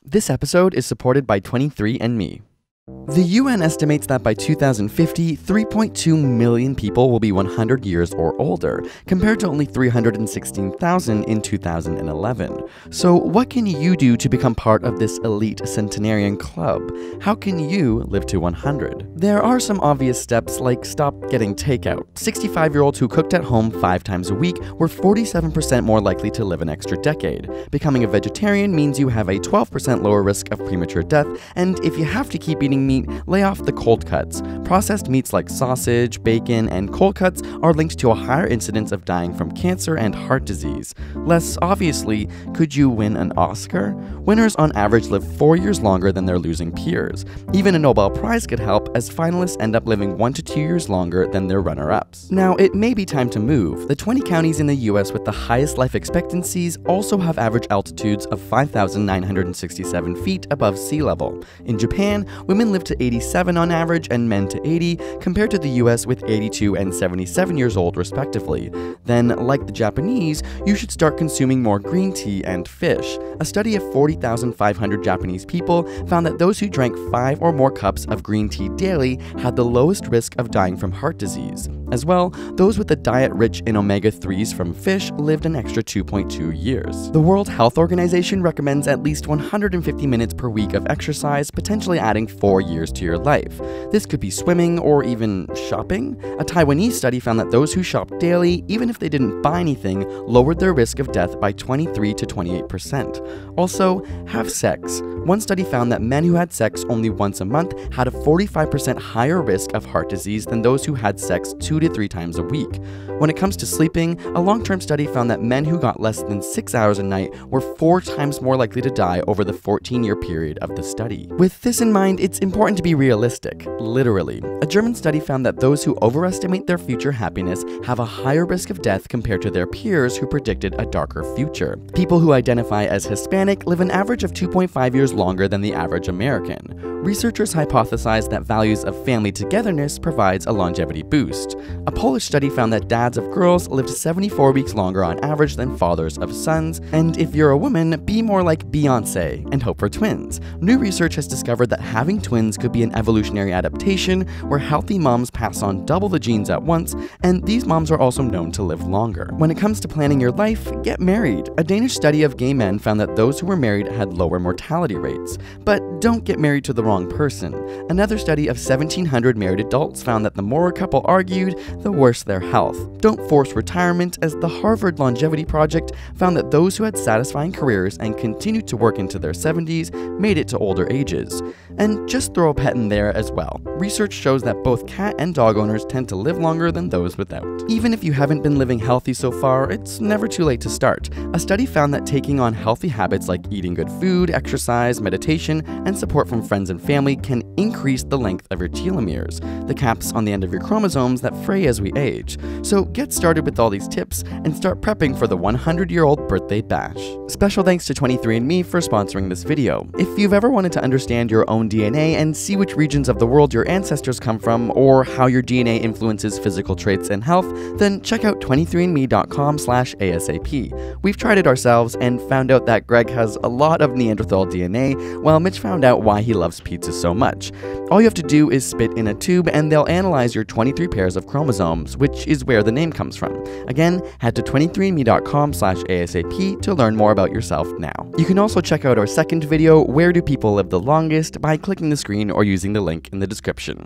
This episode is supported by 23andMe. The UN estimates that by 2050, 3.2 million people will be 100 years or older, compared to only 316,000 in 2011. So what can you do to become part of this elite centenarian club? How can you live to 100? There are some obvious steps, like stop getting takeout. 65-year-olds who cooked at home 5 times a week were 47% more likely to live an extra decade. Becoming a vegetarian means you have a 12% lower risk of premature death, and if you have to keep eating meat, lay off the cold cuts. Processed meats like sausage, bacon, and cold cuts are linked to a higher incidence of dying from cancer and heart disease. Less obviously, could you win an Oscar? Winners on average live 4 years longer than their losing peers. Even a Nobel Prize could help, as finalists end up living 1 to 2 years longer than their runner-ups. Now, it may be time to move. The 20 counties in the US with the highest life expectancies also have average altitudes of 5,967 feet above sea level. In Japan, women live to 87 on average and men to 80, compared to the US with 82 and 77 years old respectively. Then, like the Japanese, you should start consuming more green tea and fish. A study of 40,500 Japanese people found that those who drank 5 or more cups of green tea daily had the lowest risk of dying from heart disease. As well, those with a diet rich in omega-3s from fish lived an extra 2.2 years. The World Health Organization recommends at least 150 minutes per week of exercise, potentially adding 4 years to your life. This could be swimming or even shopping. A Taiwanese study found that those who shopped daily, even if they didn't buy anything, lowered their risk of death by 23 to 28%. Also, have sex. One study found that men who had sex only once a month had a 45% higher risk of heart disease than those who had sex 2 to 3 times a week. When it comes to sleeping, a long-term study found that men who got less than 6 hours a night were 4 times more likely to die over the 14-year period of the study. With this in mind, it's important to be realistic, literally. A German study found that those who overestimate their future happiness have a higher risk of death compared to their peers who predicted a darker future. People who identify as Hispanic live an average of 2.5 years longer than the average American. Researchers hypothesized that values of family togetherness provides a longevity boost. A Polish study found that dads of girls lived 74 weeks longer on average than fathers of sons, and if you're a woman, be more like Beyoncé and hope for twins. New research has discovered that having twins could be an evolutionary adaptation where healthy moms pass on double the genes at once, and these moms are also known to live longer. When it comes to planning your life, get married. A Danish study of gay men found that those who were married had lower mortality rates. But don't get married to the wrong person. Another study of 1,700 married adults found that the more a couple argued, the worse their health. Don't force retirement, as the Harvard Longevity Project found that those who had satisfying careers and continued to work into their 70s made it to older ages. And just throw a pet in there as well. Research shows that both cat and dog owners tend to live longer than those without. Even if you haven't been living healthy so far, it's never too late to start. A study found that taking on healthy habits like eating good food, exercise, meditation, and support from friends and family can increase the length of your telomeres, the caps on the end of your chromosomes that fray as we age. So get started with all these tips and start prepping for the 100-year-old birthday bash. Special thanks to 23andMe for sponsoring this video. If you've ever wanted to understand your own DNA and see which regions of the world your ancestors come from, or how your DNA influences physical traits and health, then check out 23andme.com/ASAP. We've tried it ourselves and found out that Greg has a lot of Neanderthal DNA, while Mitch found out why he loves pizza so much. All you have to do is spit in a tube and they'll analyze your 23 pairs of chromosomes, which is where the name comes from. Again, head to 23andme.com/ASAP to learn more about yourself now. You can also check out our second video, Where Do People Live the Longest, by clicking the screen or using the link in the description.